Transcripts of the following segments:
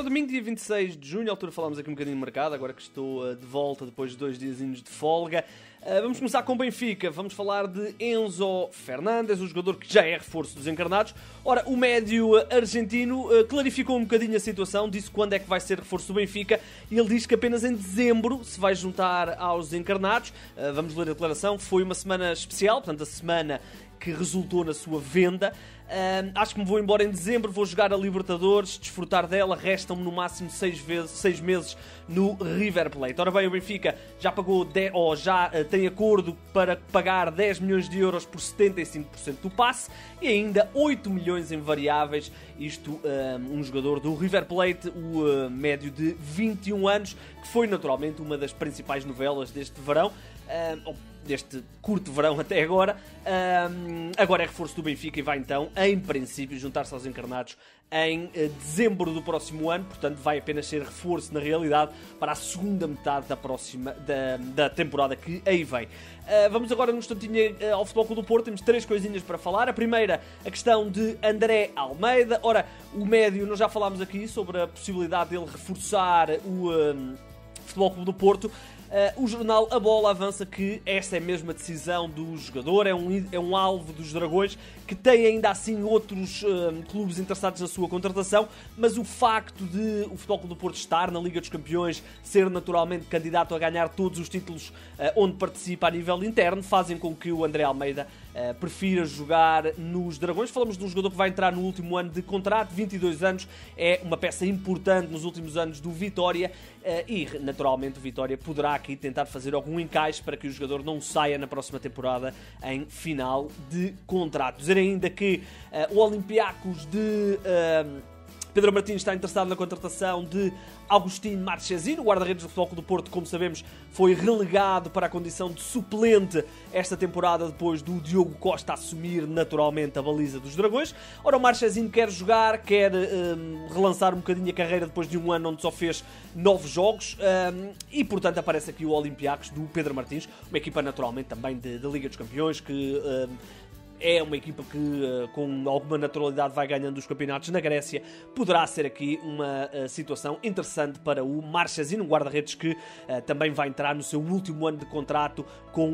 domingo, dia 26 de junho, à altura falámos aqui um bocadinho de mercado, agora que estou de volta depois de 2 diazinhos de folga. Vamos começar com o Benfica, vamos falar de Enzo Fernandes, o jogador que já é reforço dos encarnados. Ora, o médio argentino clarificou um bocadinho a situação, disse quando é que vai ser reforço do Benfica, e ele diz que apenas em dezembro se vai juntar aos encarnados. Vamos ler a declaração, foi uma semana especial, portanto a semana que resultou na sua venda. Acho que me vou embora em dezembro, vou jogar a Libertadores, desfrutar dela, restam-me no máximo 6 meses no River Plate. Ora bem, o Benfica já pagou, já tem acordo para pagar 10 milhões de euros por 75% do passe e ainda 8 milhões em variáveis. Isto, um jogador do River Plate, o médio de 21 anos, que foi naturalmente uma das principais novelas deste verão, deste curto verão até agora. Agora é reforço do Benfica e vai então, em princípio, juntar-se aos encarnados em dezembro do próximo ano, portanto vai apenas ser reforço na realidade para a segunda metade da temporada que aí vem. Vamos agora num instantinho ao Futebol Clube do Porto, temos 3 coisinhas para falar. A primeira, a questão de André Almeida. Ora, o médio, nós já falámos aqui sobre a possibilidade dele reforçar o Futebol Clube do Porto. O jornal A Bola avança que esta é mesmo a decisão do jogador, é um alvo dos Dragões, que tem ainda assim outros clubes interessados na sua contratação, mas o facto de o Futebol Clube do Porto estar na Liga dos Campeões, ser naturalmente candidato a ganhar todos os títulos onde participa a nível interno, fazem com que o André Almeida prefira jogar nos Dragões. Falamos de um jogador que vai entrar no último ano de contrato, 22 anos, é uma peça importante nos últimos anos do Vitória e naturalmente o Vitória poderá aqui tentar fazer algum encaixe para que o jogador não saia na próxima temporada em final de contrato. Dizer ainda que o Olympiacos de Pedro Martins está interessado na contratação de Agustín Marchesín, o guarda-redes do Futebol Clube do Porto, como sabemos, foi relegado para a condição de suplente esta temporada depois do Diogo Costa assumir naturalmente a baliza dos Dragões. Ora, o Marchesín quer jogar, quer relançar um bocadinho a carreira depois de um ano onde só fez 9 jogos e, portanto, aparece aqui o Olympiacos do Pedro Martins, uma equipa naturalmente também da Liga dos Campeões que é uma equipa que com alguma naturalidade vai ganhando os campeonatos na Grécia. Poderá ser aqui uma situação interessante para o Marchesín, um guarda-redes que também vai entrar no seu último ano de contrato com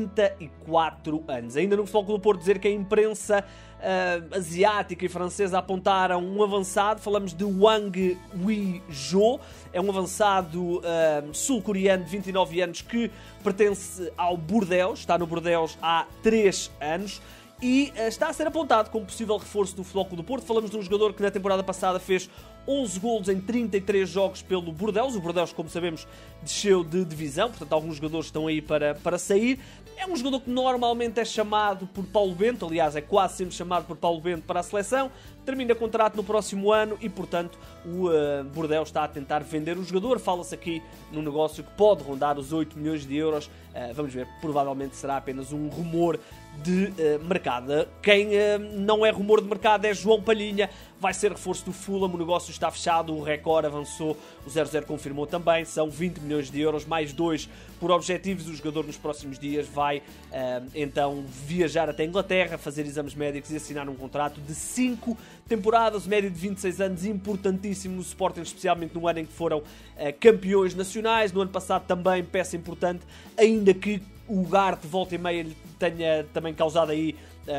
34 anos. Ainda no Futebol Clube do Porto, dizer que a imprensa asiática e francesa apontaram um avançado. Falamos de Wang Wijou, é um avançado sul-coreano de 29 anos que pertence ao Bordeaux, está no Bordeaux há 3 anos. E está a ser apontado como possível reforço do Futebol Clube do Porto. Falamos de um jogador que na temporada passada fez 11 golos em 33 jogos pelo Bordeaux. O Bordeaux, como sabemos, desceu de divisão, portanto alguns jogadores estão aí para sair. É um jogador que normalmente é chamado por Paulo Bento, aliás é quase sempre chamado por Paulo Bento para a seleção. Termina contrato no próximo ano e, portanto, o Bordeaux está a tentar vender o jogador. Fala-se aqui num negócio que pode rondar os 8 milhões de euros. Vamos ver, provavelmente será apenas um rumor de mercado. Quem não é rumor de mercado é João Palhinha, vai ser reforço do Fulham, o negócio está fechado, o Record avançou, o 0-0 confirmou também, são 20 milhões de euros, mais 2 por objetivos. O jogador nos próximos dias vai então viajar até a Inglaterra, fazer exames médicos e assinar um contrato de 5 temporadas, médio de 26 anos, importantíssimo no Sporting, especialmente no ano em que foram campeões nacionais. No ano passado também, peça importante, ainda que o Ugarte, volta e meia, lhe tenha também causado aí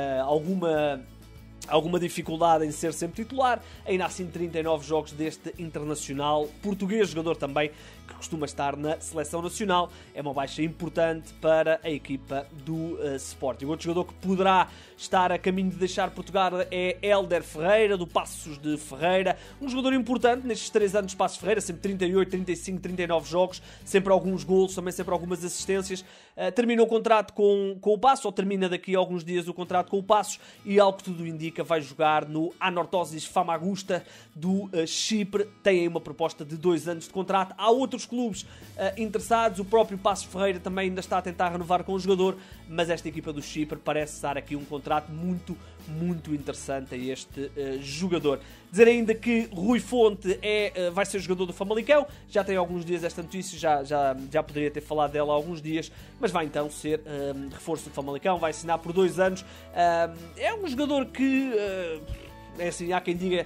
alguma dificuldade em ser sempre titular. Ainda assim, 39 jogos deste internacional português, jogador também que costuma estar na seleção nacional. É uma baixa importante para a equipa do Sporting. Outro jogador que poderá estar a caminho de deixar Portugal é Hélder Ferreira, do Passos de Ferreira. Um jogador importante nestes 3 anos de Passos Ferreira, sempre 38, 35, 39 jogos, sempre alguns golos, também sempre algumas assistências. Terminou o contrato com o Passos, ou termina daqui a alguns dias o contrato com o Passos, e ao que tudo indica vai jogar no Anorthosis Famagusta do Chipre. Tem aí uma proposta de 2 anos de contrato. Há outros clubes interessados, o próprio Passos Ferreira também ainda está a tentar renovar com o jogador, mas esta equipa do Chipre parece dar aqui um contrato muito, muito interessante a este jogador. Dizer ainda que Rui Fonte vai ser jogador do Famalicão, já tem alguns dias esta notícia, já poderia ter falado dela há alguns dias, mas vai então ser reforço do Famalicão, vai assinar por 2 anos. É um jogador que, é assim, há quem diga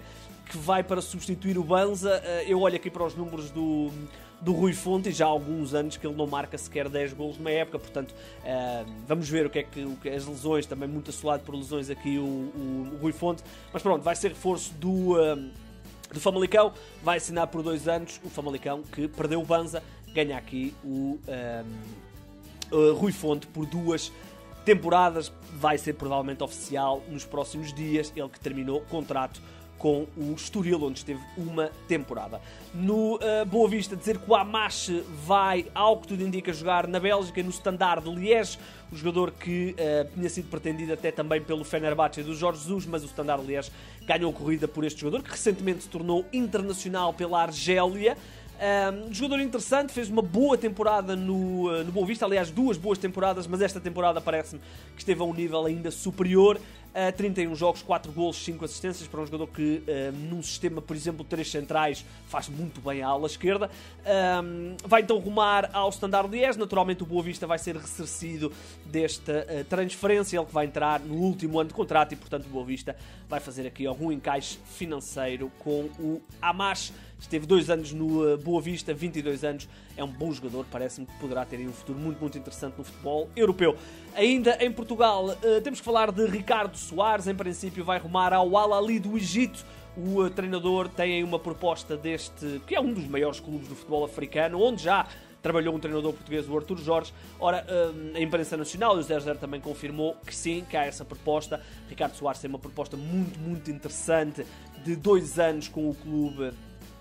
que vai para substituir o Banza. Eu olho aqui para os números do Rui Fonte e já há alguns anos que ele não marca sequer 10 golos numa época, portanto vamos ver o que é as lesões, também muito assolado por lesões aqui o Rui Fonte, mas pronto, vai ser reforço do Famalicão, vai assinar por 2 anos, o Famalicão que perdeu o Banza, ganha aqui o Rui Fonte por 2 temporadas, vai ser provavelmente oficial nos próximos dias, ele que terminou contrato com o Estoril, onde esteve uma temporada. No Boa Vista, dizer que o Amache vai, ao que tudo indica, jogar na Bélgica, no Standard de Liège, o jogador que tinha sido pretendido até também pelo Fenerbahçe do Jorge Jesus, mas o Standard de Liège ganhou corrida por este jogador, que recentemente se tornou internacional pela Argélia. Jogador interessante, fez uma boa temporada no Boa Vista, aliás 2 boas temporadas, mas esta temporada parece-me que esteve a um nível ainda superior. 31 jogos, 4 golos, 5 assistências para um jogador que num sistema, por exemplo, 3 centrais faz muito bem à ala esquerda. Vai então rumar ao Standard Liège. Naturalmente o Boa Vista vai ser ressarcido desta transferência, ele que vai entrar no último ano de contrato e portanto o Boa Vista vai fazer aqui algum encaixe financeiro com o Amache. Esteve 2 anos no Boa Vista, 22 anos, é um bom jogador, parece-me que poderá ter um futuro muito, muito interessante no futebol europeu. Ainda em Portugal, temos que falar de Ricardo Soares, em princípio vai rumar ao Al Ahly do Egito. O treinador tem aí uma proposta deste, que é um dos maiores clubes do futebol africano, onde já trabalhou um treinador português, o Artur Jorge. Ora, a imprensa nacional, o 00 também confirmou que sim, que há essa proposta. Ricardo Soares tem uma proposta muito, muito interessante de 2 anos com o clube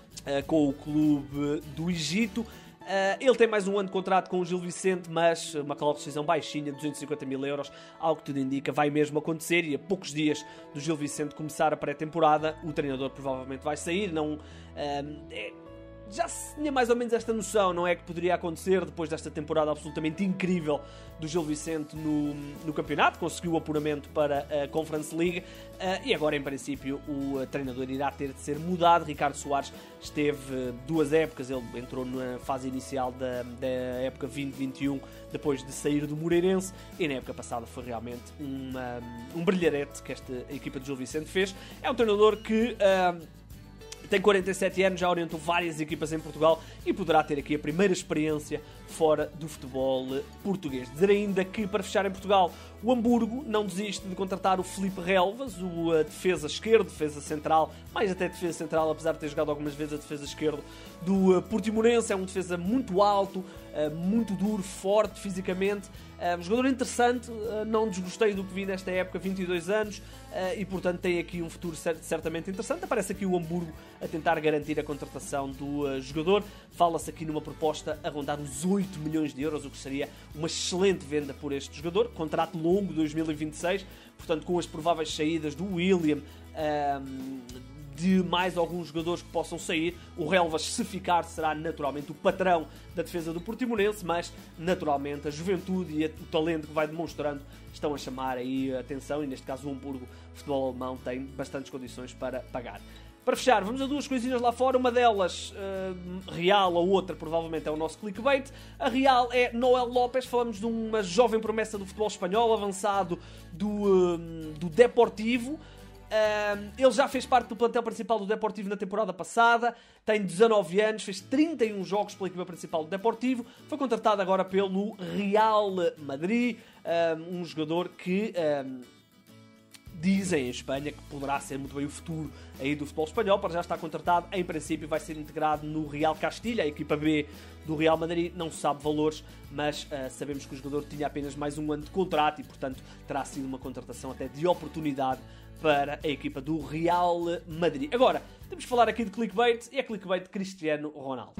do Egito. Ele tem mais um ano de contrato com o Gil Vicente, mas uma rescisão baixinha, 250 mil euros, algo que tudo indica vai mesmo acontecer, e a poucos dias do Gil Vicente começar a pré-temporada, o treinador provavelmente vai sair. Já se tinha mais ou menos esta noção, não é, que poderia acontecer depois desta temporada absolutamente incrível do Gil Vicente no campeonato, conseguiu o apuramento para a Conference League, e agora em princípio o treinador irá ter de ser mudado. Ricardo Soares esteve 2 épocas, ele entrou na fase inicial da época 2021 depois de sair do Moreirense, e na época passada foi realmente um brilharete que esta equipa do Gil Vicente fez. É um treinador que tem 47 anos, já orientou várias equipas em Portugal e poderá ter aqui a primeira experiência fora do futebol português. Dizer ainda que, para fechar em Portugal, o Hamburgo não desiste de contratar o Filipe Relvas, o defesa esquerdo, defesa central, mais até defesa central, apesar de ter jogado algumas vezes a defesa esquerdo do Portimonense. É um defesa muito alto, muito duro, forte fisicamente, um jogador interessante, não desgostei do que vi nesta época, 22 anos, e portanto tem aqui um futuro certamente interessante. Aparece aqui o Hamburgo a tentar garantir a contratação do jogador. Fala-se aqui numa proposta a rondar os 8 milhões de euros, o que seria uma excelente venda por este jogador. Contrato longo, 2026, portanto com as prováveis saídas do William, de mais alguns jogadores que possam sair. O Relvas, se ficar, será naturalmente o patrão da defesa do Portimonense, mas naturalmente a juventude e o talento que vai demonstrando estão a chamar aí a atenção, e neste caso o Hamburgo Futebol Alemão tem bastantes condições para pagar. Para fechar, vamos a 2 coisinhas lá fora, uma delas real, a outra provavelmente é o nosso clickbait. A real é Noel Lopes, falamos de uma jovem promessa do futebol espanhol, avançado do Deportivo. Ele já fez parte do plantel principal do Deportivo na temporada passada, tem 19 anos, fez 31 jogos pela equipa principal do Deportivo, foi contratado agora pelo Real Madrid, um jogador que dizem em Espanha que poderá ser muito bem o futuro aí do futebol espanhol. Para já está contratado, em princípio vai ser integrado no Real Castilha, a equipa B do Real Madrid. Não se sabe valores, mas sabemos que o jogador tinha apenas mais um ano de contrato e portanto terá sido uma contratação até de oportunidade para a equipa do Real Madrid. Agora, temos que falar aqui de clickbait, e é clickbait de Cristiano Ronaldo.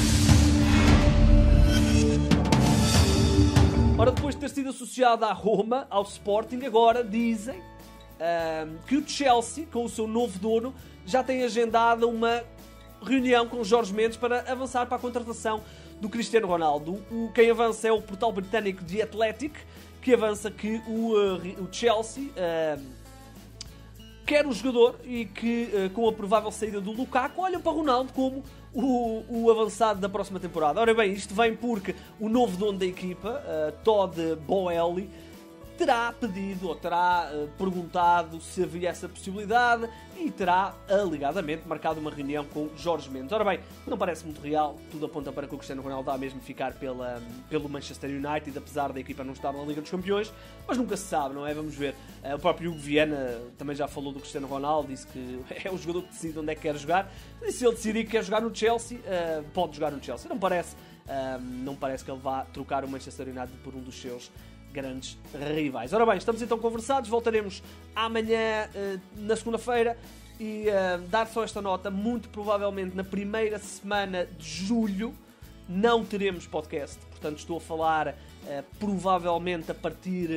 Ora, depois de ter sido associado à Roma, ao Sporting, agora dizem que o Chelsea, com o seu novo dono, já tem agendada uma reunião com o Jorge Mendes para avançar para a contratação do Cristiano Ronaldo. Quem avança é o portal britânico The Athletic, que avança que o Chelsea quer o jogador e que, com a provável saída do Lukaku, olham para Ronaldo como o avançado da próxima temporada. Ora bem, isto vem porque o novo dono da equipa, Todd Boehly, terá pedido ou terá perguntado se havia essa possibilidade e terá alegadamente marcado uma reunião com Jorge Mendes. Ora bem, não parece muito real, tudo aponta para que o Cristiano Ronaldo vá mesmo ficar pelo Manchester United, apesar da equipa não estar na Liga dos Campeões, mas nunca se sabe, não é? Vamos ver. O próprio Hugo Viana também já falou do Cristiano Ronaldo, disse que é o jogador que decide onde é que quer jogar, e se ele decidir que quer jogar no Chelsea, pode jogar no Chelsea. Não parece que ele vá trocar o Manchester United por um dos seus grandes rivais. Ora bem, estamos então conversados, voltaremos amanhã, na segunda-feira, e dar só esta nota, muito provavelmente na primeira semana de julho não teremos podcast, portanto estou a falar provavelmente a partir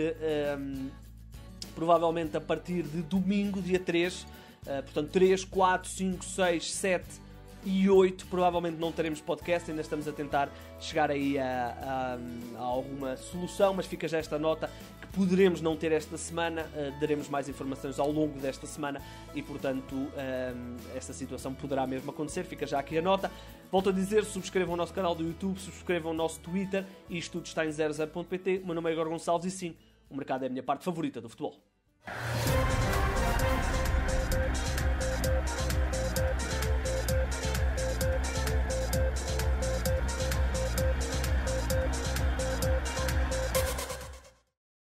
de domingo, dia 3, portanto 3, 4, 5, 6, 7 e 8, provavelmente não teremos podcast, ainda estamos a tentar chegar aí a alguma solução, mas fica já esta nota que poderemos não ter esta semana, daremos mais informações ao longo desta semana e, portanto, esta situação poderá mesmo acontecer, fica já aqui a nota. Volto a dizer, subscrevam o nosso canal do YouTube, subscrevam o nosso Twitter, e isto tudo está em 00.pt. O meu nome é Igor Gonçalves e sim, o mercado é a minha parte favorita do futebol.